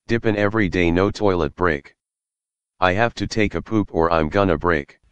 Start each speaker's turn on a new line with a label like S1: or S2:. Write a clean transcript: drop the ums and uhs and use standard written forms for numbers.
S1: Dippin every day, no toilet break. I have to take a poop or I'm gonna break.